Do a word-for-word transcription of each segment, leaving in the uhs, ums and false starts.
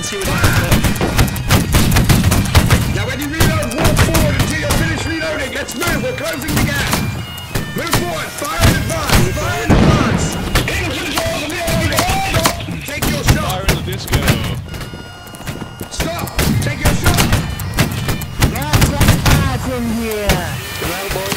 see what happens. Now when you reload, walk forward until you're finished reloading. Let's move, we're closing the gap. Move forward, fire in advance, fire in advance. In control of the area. Stop, take your shot. Fire in the disco. Stop, take your shot. That's what fire from here. Well, boys.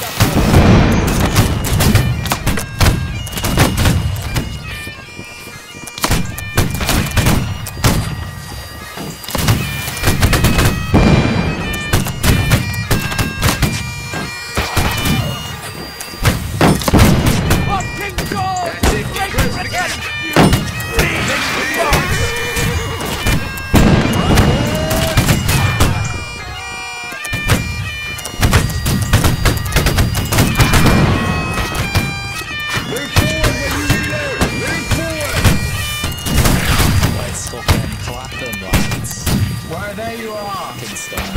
Why, there you are. Fucking stuff.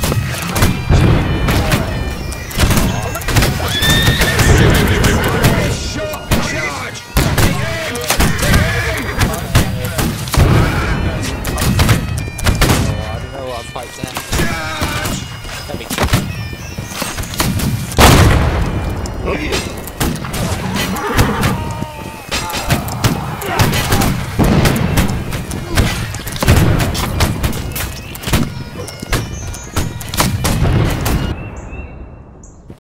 Shot, charge. Oh, I don't know what I'm fighting at. Charge. Let me...